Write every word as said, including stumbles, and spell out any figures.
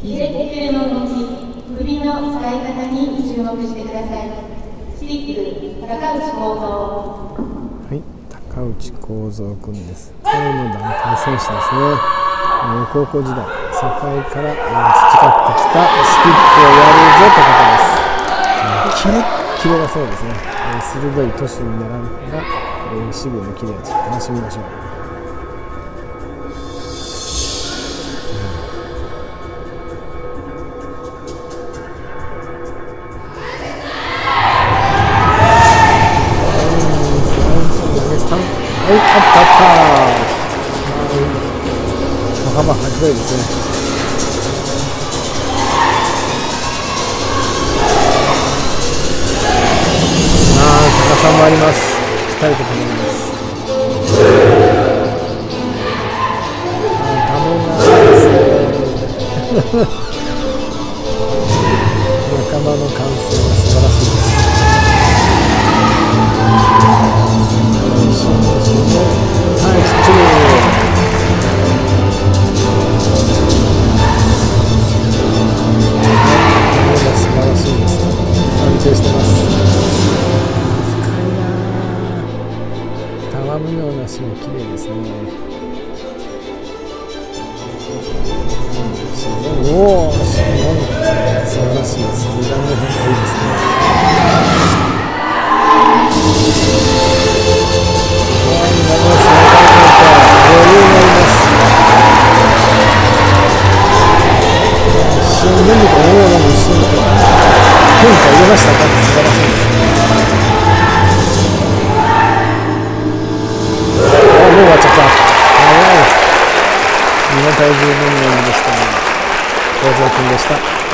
入れての後、首の使い方に注目してください。スティック、高内幸三。 はい、高内幸三君です。彼の団体選手ですね。えー、高校時代、世界から、えー、培ってきたスティックをやるぞということです。えー、キレッキレだそうですね。えー、鋭いトスに並んだ、えー、守備の切れ味、楽しみましょう。はい、あったあった。歩幅広いですね。ああ、高さもあります。しっかりと止まります。ああ、ダメなんですね。仲間の歓声が素晴らしいです。はい、きっちり。素晴らしいです。安定してます。深いな。たわむような足も綺麗ですね。おお、素晴らしいです。二段の変化いいですね。全部と思うような一瞬変化入れましたか。素晴らしいです。あ、もう終わっちゃった。早い。日本体重分量でしたね。幸三君でした。